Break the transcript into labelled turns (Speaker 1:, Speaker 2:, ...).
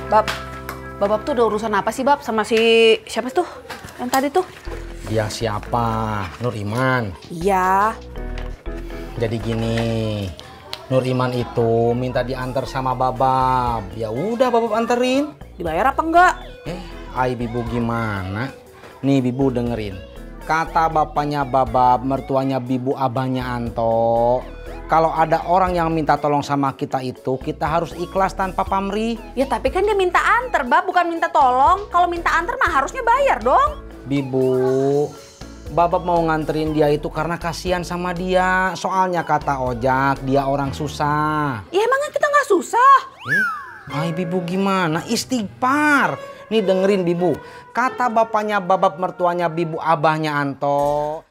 Speaker 1: Bab, Babab tuh udah urusan apa sih Bab sama si siapa tuh yang tadi tuh?
Speaker 2: Dia siapa? Nur Iman.
Speaker 1: Iya.
Speaker 2: Jadi gini, Nur Iman itu minta diantar sama Babab. Ya udah Babab anterin.
Speaker 1: Dibayar apa enggak?
Speaker 2: Ai Bibu gimana? Nih Bibu dengerin. Kata bapaknya Babab, mertuanya Bibu, abahnya Anto. Kalau ada orang yang minta tolong sama kita itu, kita harus ikhlas tanpa pamrih.
Speaker 1: Ya tapi kan dia minta anter Bab, bukan minta tolong. Kalau minta anter mah harusnya bayar dong.
Speaker 2: Bibu, Babab mau nganterin dia itu karena kasihan sama dia. Soalnya kata Ojak, dia orang susah.
Speaker 1: Ya emangnya kita nggak susah?
Speaker 2: Ay Bibu gimana? Istighfar. Nih dengerin Bibu. Kata bapaknya Babab, mertuanya Bibu, abahnya Anto.